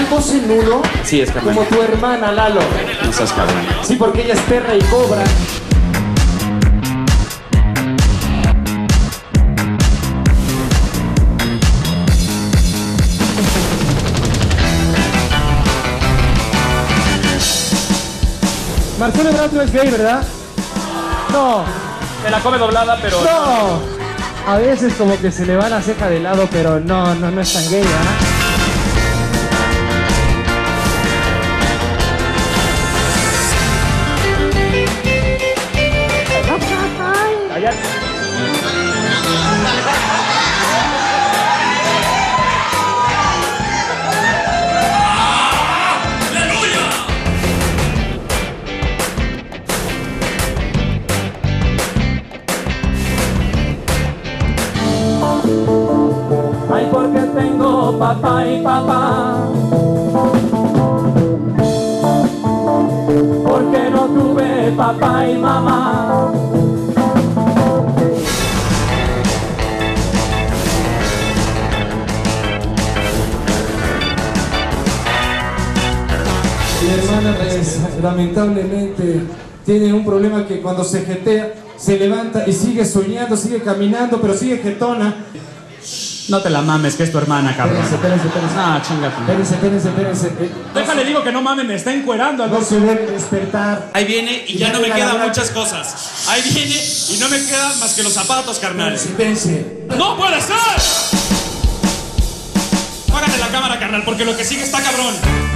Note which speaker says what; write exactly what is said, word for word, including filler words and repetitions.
Speaker 1: ¿Tienen dos en uno?
Speaker 2: Sí, es carnal.
Speaker 1: Como tu hermana, Lalo.
Speaker 2: No seas cabrón.
Speaker 1: Sí, porque ella es perra y cobra. Marcelo Ebrard no es gay, ¿verdad? No.
Speaker 2: Se la come doblada, pero...
Speaker 1: No. A veces como que se le va la ceja de lado, pero no, no, no es tan gay, ¿ah?
Speaker 2: Cállate.
Speaker 1: Ay, porque tengo papá y papá. Porque no tuve papá y mamá. Mi hermana, pues, lamentablemente tiene un problema que cuando se jetea, se levanta y sigue soñando, sigue caminando, pero sigue jetona.
Speaker 2: No te la mames, que es tu hermana, cabrón.
Speaker 1: Espérense, espérense, espérense.
Speaker 2: Ah, chingate.
Speaker 1: Espérense, espérense, espérense. Eh,
Speaker 2: Déjale, digo que no mames, me está encuerando.
Speaker 1: No se debe despertar.
Speaker 3: Ahí viene y ya no me quedan muchas cosas. Ahí viene y no me quedan más que los zapatos, carnal.
Speaker 1: Espérense, espérense.
Speaker 3: ¡No puede ser! Apágale la cámara, carnal, porque lo que sigue está cabrón.